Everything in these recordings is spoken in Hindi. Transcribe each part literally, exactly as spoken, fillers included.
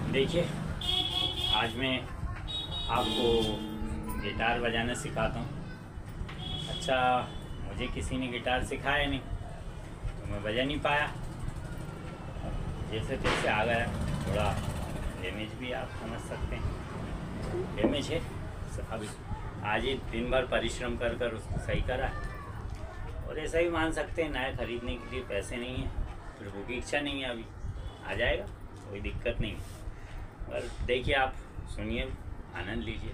देखिए, आज मैं आपको गिटार बजाना सिखाता हूँ। अच्छा, मुझे किसी ने गिटार सिखाया नहीं तो मैं बजा नहीं पाया, जैसे तैसे आ गया। थोड़ा डैमेज भी आप समझ सकते हैं, डैमेज है। अभी आज ही दिन भर परिश्रम कर कर उसको सही करा, और ऐसा ही मान सकते हैं नया खरीदने के लिए पैसे नहीं है, प्रभु की इच्छा नहीं है। अभी आ जाएगा, कोई दिक्कत नहीं। पर देखिए, आप सुनिए, आनंद लीजिए।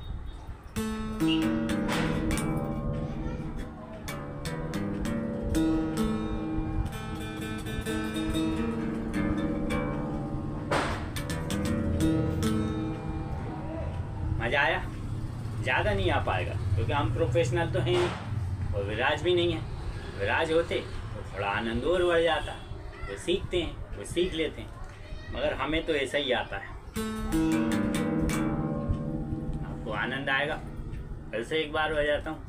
मज़ा आया? ज़्यादा नहीं आ पाएगा क्योंकि हम प्रोफेशनल तो हैं नहीं, और विराज भी नहीं है। विराज होते तो थोड़ा आनंद और बढ़ जाता। वो सीखते हैं, वो सीख लेते हैं, मगर हमें तो ऐसा ही आता है। आपको आनंद आएगा। फिर से एक बार बजाता हूँ।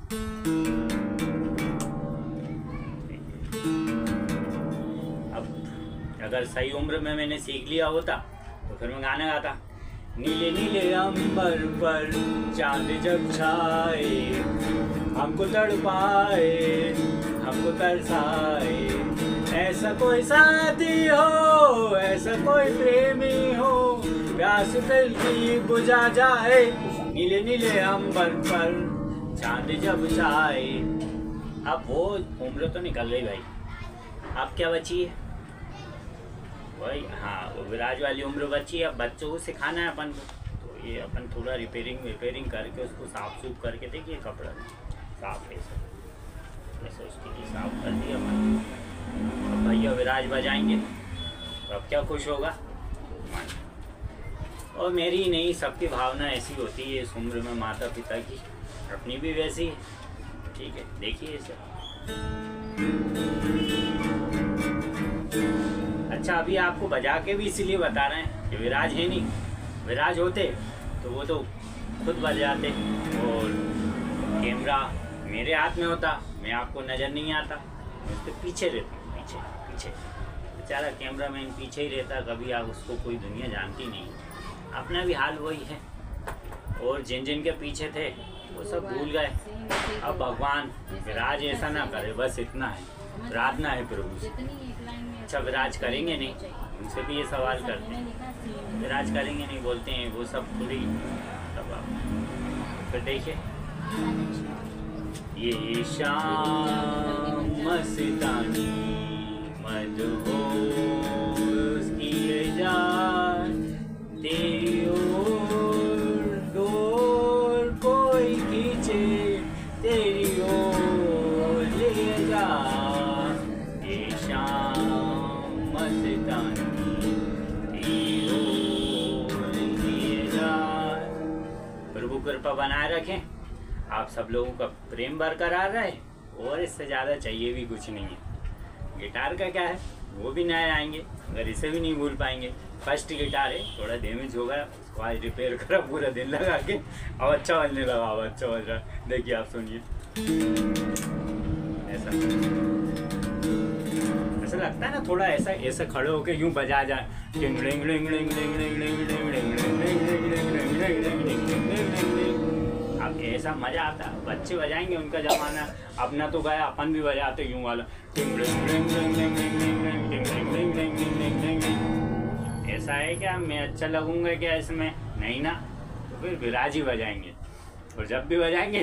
अब अगर सही उम्र में मैंने सीख लिया होता तो फिर मैं गाना गाता। नीले नीले अंबर पर चांद जब छाए, हमको तड़पाए, हमको तरसाए, ऐसा कोई साथी हो, ऐसा कोई प्रेमी हो, प्यास दिल की बुझा जाए। नीले नीले अंबर पर चांद जब छाए। अब वो उम्र तो निकल गई भाई, अब क्या बची है? वही, हाँ, वो विराज वाली उम्र बची है। अब बच्चों को सिखाना है अपन को, तो ये अपन थोड़ा रिपेयरिंग रिपेयरिंग करके उसको साफ सूफ करके, देखिए कपड़ा साफ है, ऐसे उसकी साफ कर दिया अपन। अब भैया विराज बजाएंगे तो अब क्या खुश होगा। और मेरी ही नहीं, सबकी भावना ऐसी होती है इस उम्र में, माता पिता की, अपनी भी वैसी है। ठीक है, देखिए इसे। अच्छा, अभी आपको बजा के भी इसीलिए बता रहे हैं कि विराज है नहीं। विराज होते तो वो तो खुद बजाते, और कैमरा मेरे हाथ में होता, मैं आपको नज़र नहीं आता, उसके पीछे रहता हूँ, पीछे पीछे बेचारा कैमरा मैन पीछे ही रहता। कभी आप उसको कोई दुनिया जानती नहीं। अपना भी हाल वही है, और जिन जिन के पीछे थे वो सब भूल गए। अब भगवान विराज ऐसा ना करे, बस इतना है, प्रार्थना है प्रभु से। अच्छा, विराज करेंगे नहीं, उनसे भी ये सवाल करते हैं, विराज करेंगे नहीं बोलते हैं, वो सब पूरी। तब आप फिर देखिए, ये शाम मस्तानी मदहोश किए जा, तेरी ओर डोर कोई खींचे, तेरी ओर ले जा। ये शाम मस्तानी तेरी ओर ले जा। प्रभु कृपा बनाए रखें, आप सब लोगों का प्रेम बरकरार रहे, और इससे ज़्यादा चाहिए भी कुछ नहीं है। गिटार का क्या है, वो भी नए आएंगे, अगर इसे भी नहीं भूल पाएंगे। फर्स्ट गिटार है, थोड़ा डैमेज होगा, उसको आज रिपेयर करा पूरा दिन लगा के, अब अच्छा बजने लगा, अब अच्छा बज रहा। देखिए, आप सुनिए, ऐसा ऐसा लगता है ना, थोड़ा ऐसा ऐसा खड़े होके यूं बजा जाए। अब ऐसा मजा आता है। बच्चे बजाएंगे, उनका जमाना, अपना तो गया, अपन भी बजाते यूं वाला। ऐसा है क्या, मैं अच्छा लगूंगा क्या इसमें? नहीं ना, तो फिर विराज ही बजाएंगे, और जब भी बजाएंगे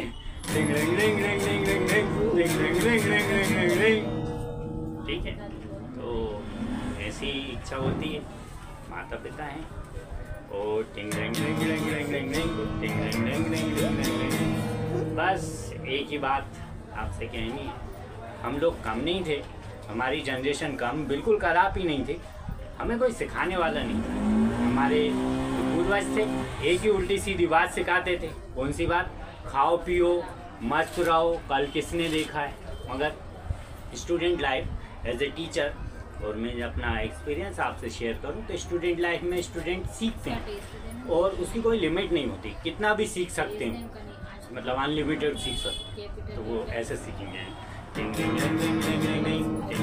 ठीक है। तो ऐसी इच्छा होती है, माता पिता हैं, और टिंग रिंग रिंग रिंग रिंग रिंग रिंग टिंग रिंग रिंग रिंग रिंग रिंग रिंग। बस एक ही बात आपसे कहनी है, हम लोग कम नहीं थे, हमारी जनरेशन कम बिल्कुल खराब ही नहीं थी, हमें कोई सिखाने वाला नहीं था। हमारे पूर्वज थे, एक ही उल्टी सीधी बात सिखाते थे। कौन सी बात? खाओ पियो मस्त रहो, कल किसने देखा है। मगर student life as a teacher, और मैं अपना एक्सपीरियंस आपसे शेयर करूं तो स्टूडेंट लाइफ में स्टूडेंट सीखते हैं, और उसकी कोई लिमिट नहीं होती, कितना भी सीख सकते हैं, मतलब अनलिमिटेड सीख सकते हैं। तो वो ऐसे सीखेंगे,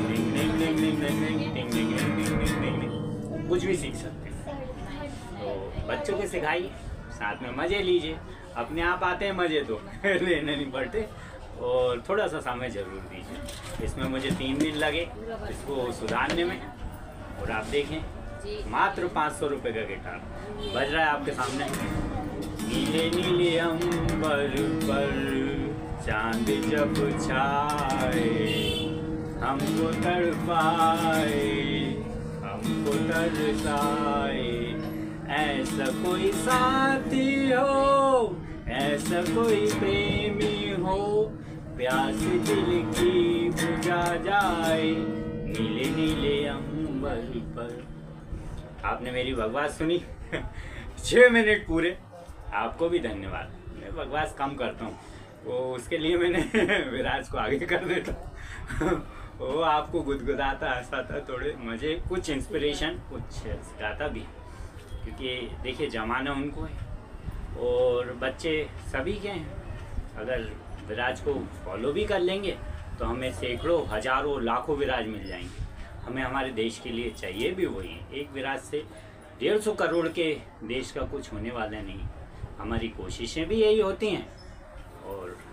कुछ भी सीख सकते हैं। तो बच्चों को सिखाइए, साथ में मज़े लीजिए। अपने आप आते हैं मज़े तो लेने नहीं पड़ते, और थोड़ा सा समय ज़रूर दीजिए। इसमें मुझे तीन दिन लगे इसको सुधारने में, और आप देखें मात्र पाँच सौ रुपये का गिटार बज रहा है आपके सामने। नीले नीले अंबर पर चांद जब छाए, हमको तड़पाए हमको तरसाए, ऐसा कोई साथी हो, ऐसा कोई प्रेमी हो, प्यास दिल की बुझा जाए नीले नीले अंबर पर। आपने मेरी बकवास सुनी छः मिनट पूरे। आपको भी धन्यवाद। मैं बकवास कम करता हूँ, वो उसके लिए मैंने विराज को आगे कर देता हूँ। वो आपको गुदगुदाता हंसाता, थोड़े मज़े, कुछ इंस्पिरेशन, कुछ सिखाता भी, क्योंकि देखिए ज़माना उनको है और बच्चे सभी के हैं। अगर विराज को फॉलो भी कर लेंगे तो हमें सैकड़ों हजारों लाखों विराज मिल जाएंगे। हमें हमारे देश के लिए चाहिए भी वही है। एक विराज से डेढ़ सौ करोड़ के देश का कुछ होने वाला नहीं। हमारी कोशिशें भी यही होती हैं, और